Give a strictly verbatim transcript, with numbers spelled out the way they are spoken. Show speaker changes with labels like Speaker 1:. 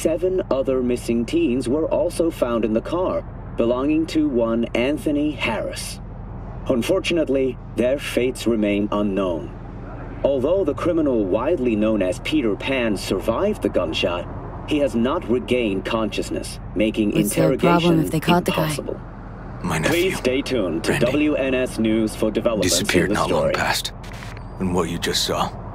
Speaker 1: seven other missing teens were also found in the car, belonging to one Anthony Harris. Unfortunately, their fates remain unknown. Although the criminal widely known as Peter Pan survived the gunshot, he has not regained consciousness, making
Speaker 2: What's
Speaker 1: interrogation
Speaker 2: if they caught
Speaker 1: impossible.
Speaker 2: The guy?
Speaker 3: My nephew,
Speaker 1: Please stay tuned to
Speaker 3: Randy,
Speaker 1: W N S News for developments
Speaker 3: disappeared
Speaker 1: in the
Speaker 3: not
Speaker 1: story.
Speaker 3: long past. And what you just saw